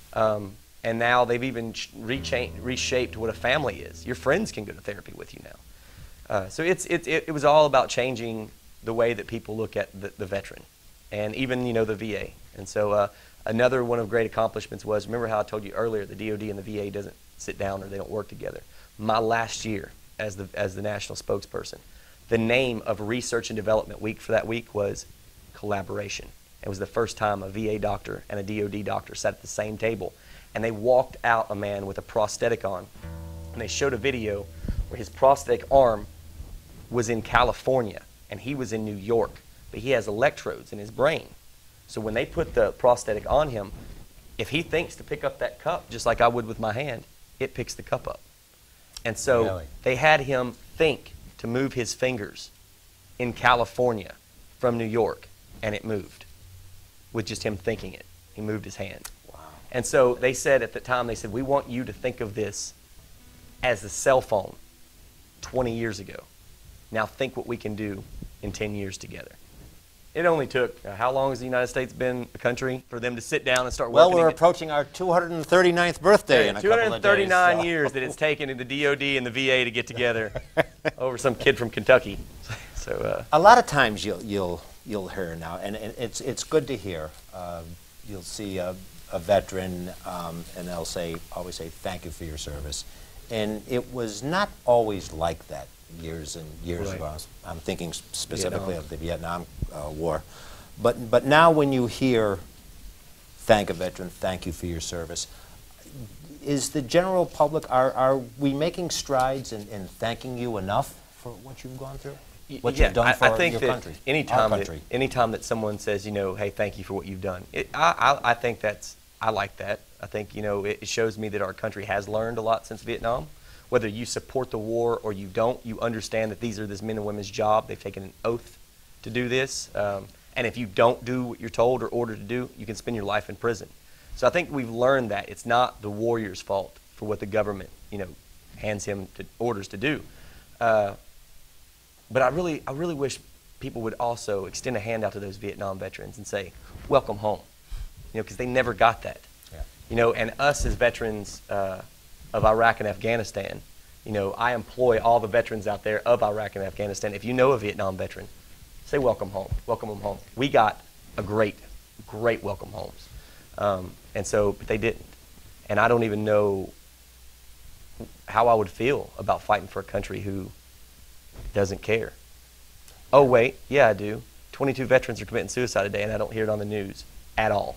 And now they've even reshaped what a family is. Your friends can go to therapy with you now. So it was all about changing the way that people look at the veteran, and even the VA. And so another one of great accomplishments was, remember how I told you earlier, the DoD and the VA doesn't sit down or they don't work together. My last year as the national spokesperson, the name of Research and Development Week for that week was Collaboration. It was the first time a VA doctor and a DoD doctor sat at the same table, and they walked out a man with a prosthetic on, and they showed a video where his prosthetic arm was in California and he was in New York, but he has electrodes in his brain. So when they put the prosthetic on him, if he thinks to pick up that cup, just like I would with my hand, it picks the cup up. And so Really? They had him think to move his fingers in California from New York, and it moved with just him thinking it. He moved his hand. Wow. And so they said at the time, they said, we want you to think of this as the cell phone 20 years ago. Now think what we can do in 10 years together. It only took, how long has the United States been a country for them to sit down and start working? Well, we're approaching our 239th birthday in a couple of days. 239 years that it's taken the DoD and the VA to get together over some kid from Kentucky. So a lot of times you'll hear now, and it's good to hear. You'll see a veteran, and they'll always say, "Thank you for your service," and it was not always like that years and years Right. ago. I'm thinking specifically of the Vietnam War, but now when you hear, "Thank a veteran, thank you for your service," is the general public, are we making strides in thanking you enough for what you've gone through? What you've done for I think your that country, anytime that someone says, hey, thank you for what you've done, I think I like that. I think, it shows me that our country has learned a lot since Vietnam. Whether you support the war or you don't, you understand that these are this men and women's job. They've taken an oath to do this. And if you don't do what you're told or ordered to do, you can spend your life in prison. So I think we've learned that it's not the warrior's fault for what the government, hands him orders to do. But I really wish people would also extend a hand out to those Vietnam veterans and say, welcome home, because they never got that. Yeah. And us as veterans of Iraq and Afghanistan, I employ all the veterans out there of Iraq and Afghanistan. If you know a Vietnam veteran, say welcome home, welcome them home. We got a great welcome homes. And so but they didn't. And I don't even know how I would feel about fighting for a country who doesn't care. Oh wait, yeah I do. 22 veterans are committing suicide today and I don't hear it on the news at all.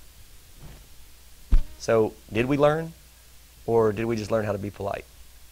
So did we learn, or did we just learn how to be polite?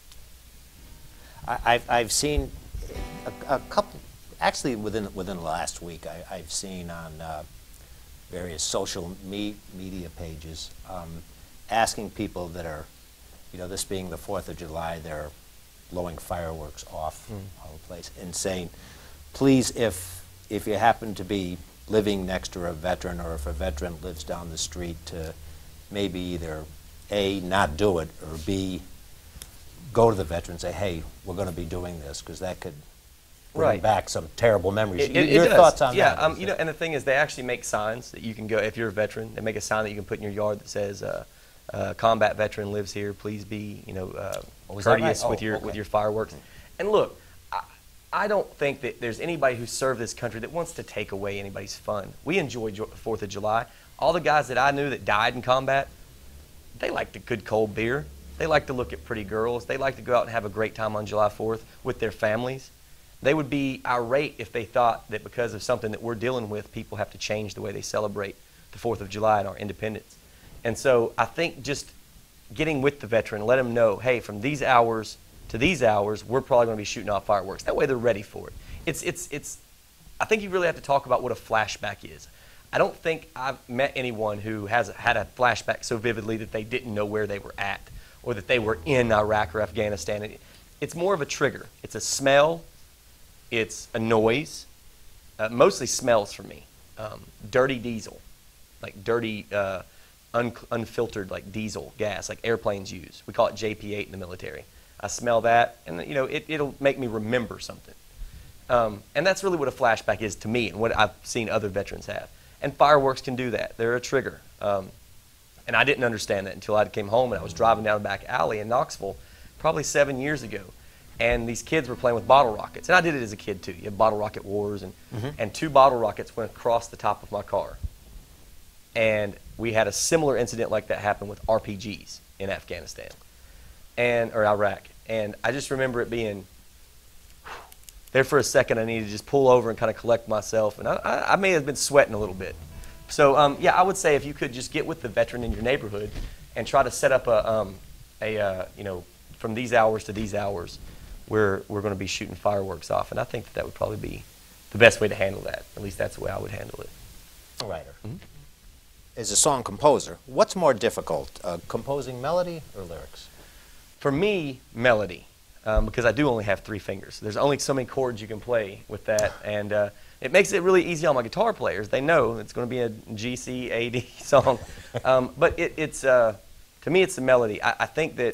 I've seen a couple, actually within the last week, I've seen on various social media pages asking people that are you know, this being the 4th of July, they're blowing fireworks off all the place and saying, please, if you happen to be living next to a veteran, or if a veteran lives down the street, to maybe either A, not do it, or B, go to the veteran and say, hey, we're going to be doing this, because that could bring back some terrible memories. Your thoughts on that? Yeah, you know, and the thing is, they actually make signs that you can go, if you're a veteran, they make a sign that you can put in your yard that says, combat veteran lives here, please be, you know, courteous with your fireworks. And look, I don't think that there's anybody who served this country that wants to take away anybody's fun. We enjoy 4th of July. All the guys that I knew that died in combat, they liked a good cold beer. They like to look at pretty girls. They like to go out and have a great time on July 4th with their families. They would be irate if they thought that because of something that we're dealing with, people have to change the way they celebrate the 4th of July and our independence. And so I think just getting with the veteran, let them know, hey, from these hours to these hours, we're probably going to be shooting off fireworks. That way they're ready for it. I think you really have to talk about what a flashback is. I don't think I've met anyone who has had a flashback so vividly that they didn't know where they were at, or that they were in Iraq or Afghanistan. It's more of a trigger. It's a smell. It's a noise. Mostly smells for me. Dirty diesel, like dirty, unfiltered like diesel gas, like airplanes use. We call it JP8 in the military. I smell that, and you know, it'll make me remember something. And that's really what a flashback is to me, and what I've seen other veterans have. And fireworks can do that. They're a trigger. And I didn't understand that until I came home and I was driving down the back alley in Knoxville probably 7 years ago. And these kids were playing with bottle rockets. And I did it as a kid too. You have bottle rocket wars, and 2 bottle rockets went across the top of my car. And we had a similar incident like that happen with RPGs in Afghanistan or Iraq. And I just remember it being there for a second. I needed to just pull over and kind of collect myself. And I may have been sweating a little bit. So yeah, I would say if you could just get with the veteran in your neighborhood and try to set up you know, from these hours to these hours, we're going to be shooting fireworks off. And I think that would probably be the best way to handle that. At least that's the way I would handle it. Writer. As a song composer, what's more difficult, composing melody or lyrics? For me, melody, because I do only have 3 fingers. There's only so many chords you can play with that, and it makes it really easy on my guitar players. They know it's going to be a G, C, A, D song. But it's to me, it's the melody. I think that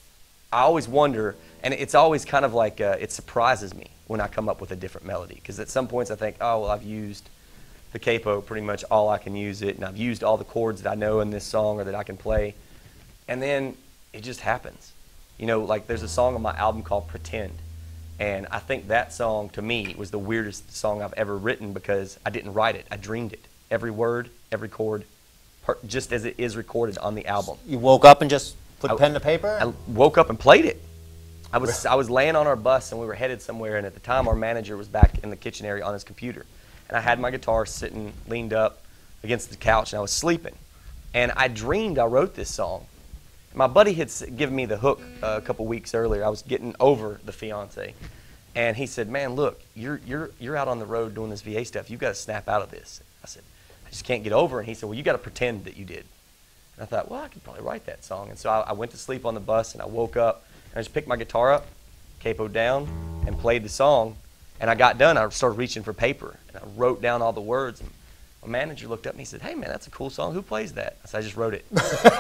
I always wonder, and it's always kind of like, it surprises me when I come up with a different melody, because at some points I think, oh, well, I've used the capo pretty much all I can use it, and I've used all the chords that I know in this song or that I can play, and then it just happens. You know, like there's a song on my album called Pretend, and I think that song to me was the weirdest song I've ever written, because I didn't write it, I dreamed it. Every word, every chord, just as it is recorded on the album. You woke up and just put pen to paper? I woke up and played it. I was laying on our bus and we were headed somewhere, and at the time our manager was back in the kitchen area on his computer. And I had my guitar sitting leaned up against the couch, and I was sleeping. And I dreamed I wrote this song. My buddy had given me the hook a couple weeks earlier. I was getting over the fiance. And he said, man, look, you're out on the road doing this VA stuff. You've got to snap out of this. I said, I just can't get over it. And he said, well, you got to pretend that you did. And I thought, well, I could probably write that song. And so I went to sleep on the bus, and I woke up, and I just picked my guitar up, capoed down, and played the song. And I got done. I started reaching for paper, and I wrote down all the words. And my manager looked up and he said, hey, man, that's a cool song. Who plays that? I said, I just wrote it.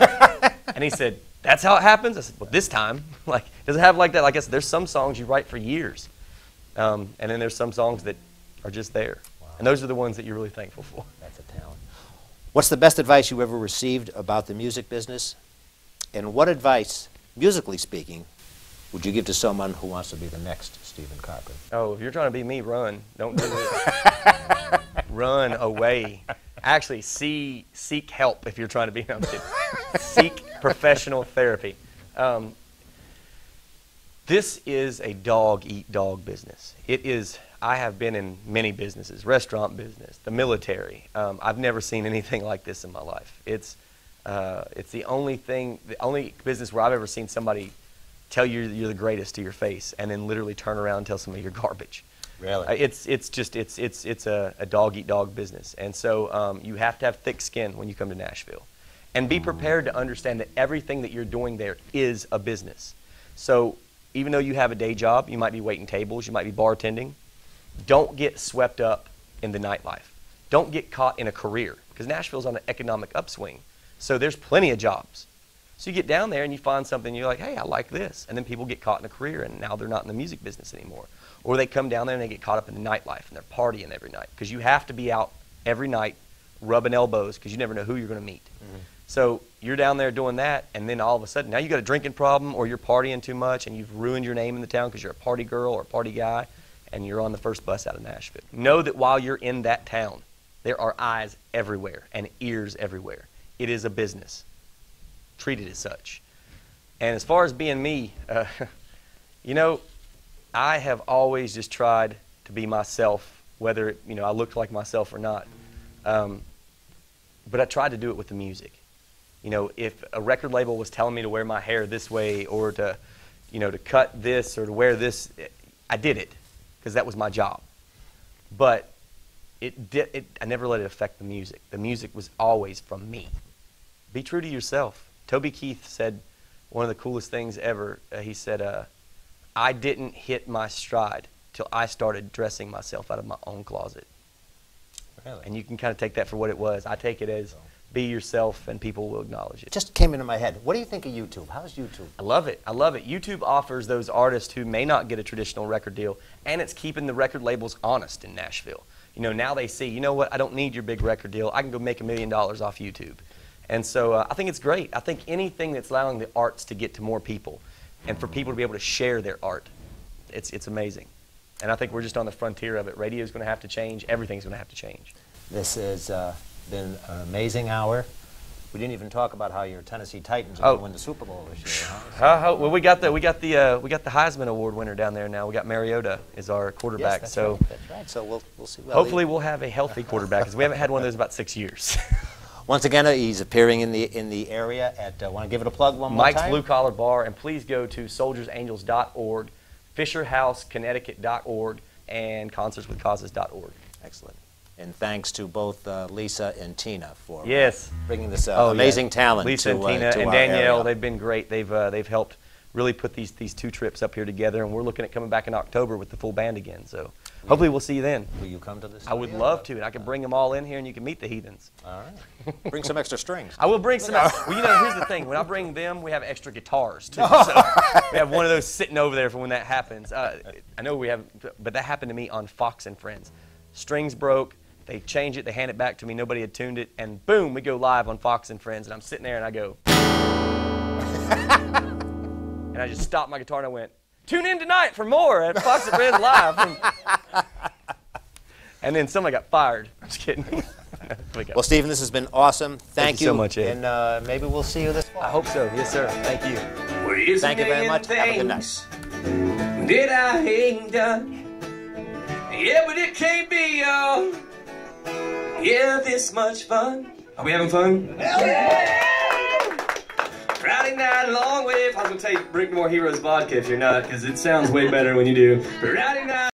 And he said, that's how it happens? I said, well, this time. Like, does it have like that? Like I said, there's some songs you write for years. And then there's some songs that are just there. Wow. And those are the ones that you're really thankful for. That's a talent. What's the best advice you ever received about the music business? And what advice, musically speaking, would you give to someone who wants to be the next Stephen Cochran? Oh, if you're trying to be me, run. Don't do it. Run away. Actually, seek help if you're trying to be. No, I'm kidding. Seek professional therapy. This is a dog-eat-dog business. It is. I have been in many businesses, restaurant business, the military. I've never seen anything like this in my life. It's the only business where I've ever seen somebody tell you you're the greatest to your face, and then literally turn around and tell somebody you're garbage. Really? It's a dog-eat-dog business, and so you have to have thick skin when you come to Nashville. And be prepared to understand that everything that you're doing there is a business. So even though you have a day job, you might be waiting tables, you might be bartending, don't get swept up in the nightlife. Don't get caught in a career, because Nashville's on an economic upswing. So there's plenty of jobs. So you get down there and you find something, you're like, hey, I like this. And then people get caught in a career and now they're not in the music business anymore. Or they come down there and they get caught up in the nightlife and they're partying every night. Because you have to be out every night rubbing elbows because you never know who you're going to meet. Mm-hmm. So you're down there doing that, and then all of a sudden now you got a drinking problem or you're partying too much and you've ruined your name in the town because you're a party girl or a party guy and you're on the first bus out of Nashville. Know that while you're in that town, there are eyes everywhere and ears everywhere. It is a business. Treat it as such. And as far as being me, you know, I have always just tried to be myself, whether I looked like myself or not. But I tried to do it with the music. You know, if a record label was telling me to wear my hair this way or to, to cut this or to wear this, I did it because that was my job. But I never let it affect the music. The music was always from me. Be true to yourself. Toby Keith said one of the coolest things ever. He said, I didn't hit my stride till I started dressing myself out of my own closet. Really? And you can kind of take that for what it was. I take it as be yourself and people will acknowledge it. Just came into my head. What do you think of YouTube? How's YouTube? I love it. I love it. YouTube offers those artists who may not get a traditional record deal, and it's keeping the record labels honest in Nashville. Now they see, you know what, I don't need your big record deal. I can go make $1 million off YouTube. And so I think it's great. I think anything that's allowing the arts to get to more people and for people to be able to share their art, it's amazing. And I think we're just on the frontier of it. Radio's going to have to change. Everything's going to have to change. This has been an amazing hour. We didn't even talk about how your Tennessee Titans are going to win the Super Bowl this year, huh? Well, we got the Heisman Award winner down there now. We got Mariota as our quarterback. Yes, that's right. That's right. So we'll see. Well, hopefully we'll have a healthy quarterback because we haven't had one of those about 6 years. Once again, he's appearing in the area at. Want to give it a plug one more time? Mike's Blue Collar Bar, and please go to soldiersangels.org, FisherHouseConnecticut.org, and concertswithcauses.org. Excellent. And thanks to both Lisa and Tina for bringing this amazing talent Lisa to and Tina to and our Danielle, area. they've been great. They've helped really put these two trips up here together, and we're looking at coming back in October with the full band again. So hopefully we'll see you then. Will you come to this? I would love to, and I can bring them all in here, and you can meet the heathens. All right. Bring some extra strings. I will bring some. Well, here's the thing. When I bring them, we have extra guitars too. So we have one of those sitting over there for when that happens. I know we have, but that happened to me on Fox and Friends. Strings broke. They change it, they hand it back to me, nobody had tuned it, and boom, we go live on Fox and Friends, and I'm sitting there and I go, and I just stopped my guitar and I went, tune in tonight for more at Fox and Friends Live. And then somebody got fired. I'm just kidding. Well, Stephen, this has been awesome. Thank you so much, Ed. And maybe we'll see you this fall. I hope so. Yes, sir. Thank you. Thank you very much. Have a good night. Did I ain't done? Yeah, but it can't be all. Yeah, this much fun. Are we having fun? Hell yeah! Friday night, long way. I was going to take Brickmore Heroes vodka if you're not, because it sounds way better when you do. Friday night.